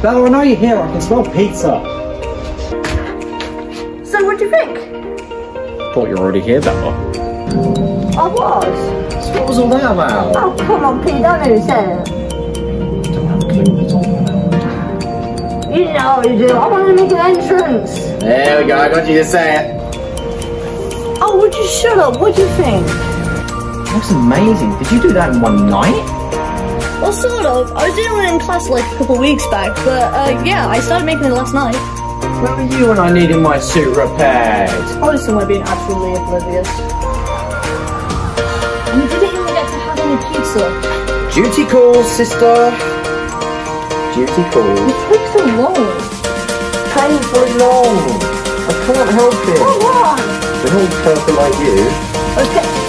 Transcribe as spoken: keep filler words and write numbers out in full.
Bella, I know you're here. I can smell pizza. So, what do you think? Thought you were already here, Bella. I was. So what was all that about? Oh, come on, Pete, don't know who said it. Don't have a clue what you're talking about. You know you do. I want to make an entrance. There we go. I got you to say it. Oh, would you shut up? What do you think? That's amazing. Did you do that in one night? Well, sort of. I was doing it in class like a couple of weeks back, but uh, yeah, I started making it last night. Where were you when I needed my suit repaired? Probably somewhere being absolutely oblivious. And you didn't even get to have any pizza. Duty calls, sister. Duty calls. It takes so long. Painfully long. I can't help it. Come on. They're all purple like you. Okay.